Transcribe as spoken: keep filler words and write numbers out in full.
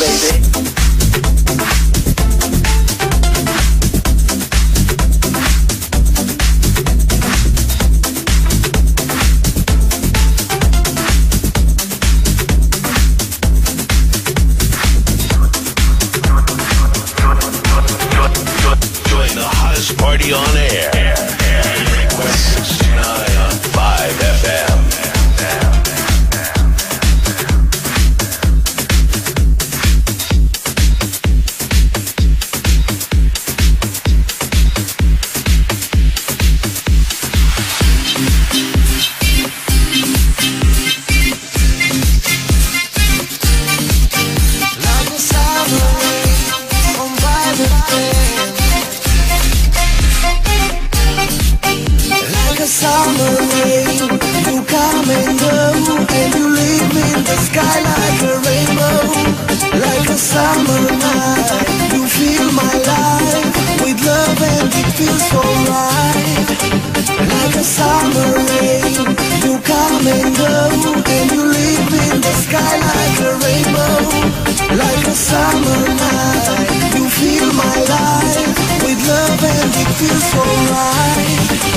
baby. Party on air. West sixty-nine on five F M. Like a summer rain on private bed. Like a summer rain, you come and go, and you leave me in the sky like a rainbow. Like a summer night, you fill my life with love and it feels so right. Like a summer rain, you come and go, and you leave me in the sky like a rainbow. Like a summer night, you fill my life with love and it feels so right.